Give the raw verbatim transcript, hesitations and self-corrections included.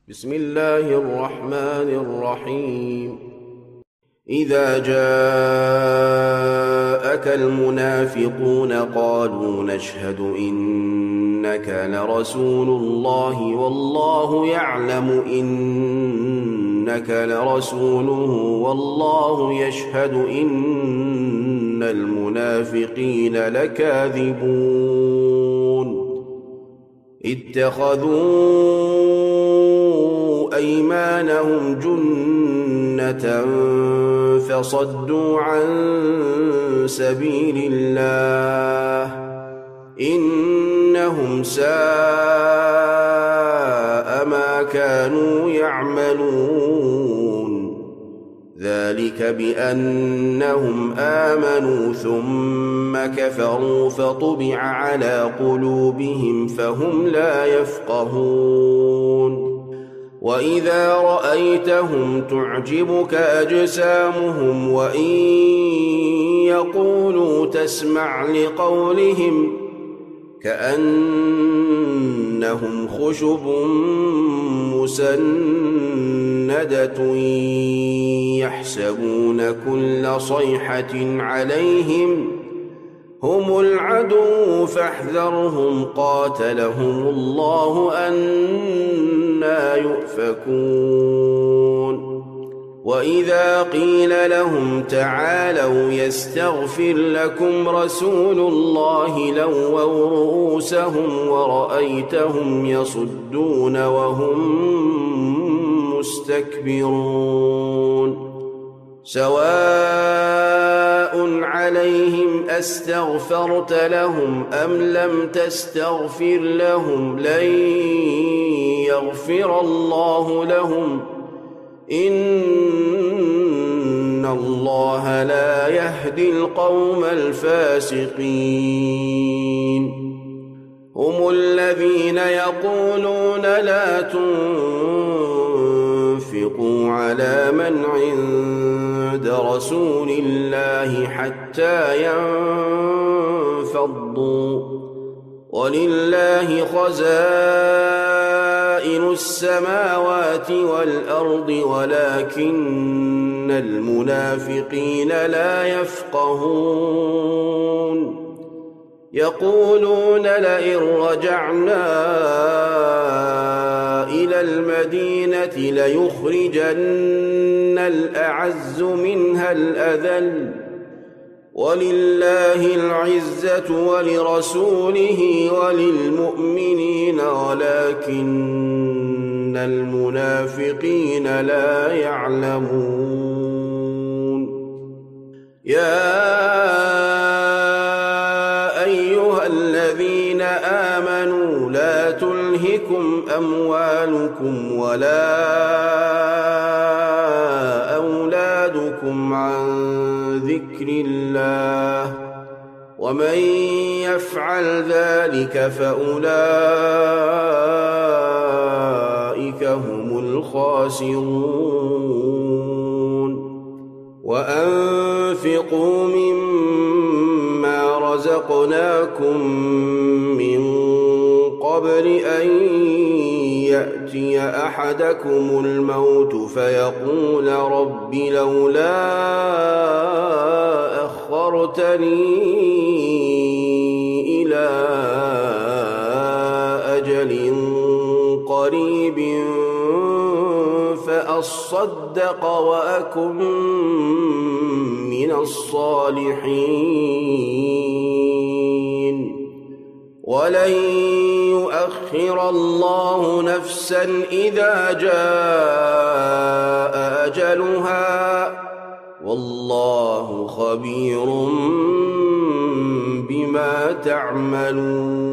بسم الله الرحمن الرحيم إذا جاءك المنافقون قالوا نشهد إنك لرسول الله والله يعلم إنك لرسوله والله يشهد إن المنافقين لكاذبون اتخذوا أيمانهم جنة فصدوا عن سبيل الله إنهم ساء ما كانوا يعملون ذلك بأنهم آمنوا ثم كفروا فطبع على قلوبهم فهم لا يفقهون وإذا رأيتهم تعجبك أجسامهم وإن يقولوا تسمع لقولهم كأنهم خشب مسندة يحسبون كل صيحة عليهم هم العدو فاحذرهم قاتلهم الله أنى يؤفكون وإذا قيل لهم تعالوا يستغفر لكم رسول الله لووا رؤوسهم ورأيتهم يصدون وهم مستكبرون سواء عليهم أستغفرت لهم أم لم تستغفر لهم لن يغفر الله لهم إن الله لا يهدي القوم الفاسقين هم الذين يقولون لا تنفقوا على من عند رسول الله حتى ينفضوا ولله خزائن السماوات والأرض ولكن المنافقين لا يفقهون يقولون لئن رجعنا إلى المدينة ليخرجن الأعز منها الأذل ولله العزة ولرسوله وللمؤمنين ولكن المنافقين لا يعلمون يا أيها الذين آمنوا لا تلهكم أموالكم ولا أولادكم عن ذكر الله ومن يفعل ذلك فأولئك هم الخاسرون وأنفقوا مما رزقناكم من قبل أن يأتي أحدكم الموت فيقول رب لولا أخرتني إلى أجل قريب فأصدق وأكن من الصالحين ولن يؤخر الله نفسا إذا جاء أجلها والله خبير بما تعملون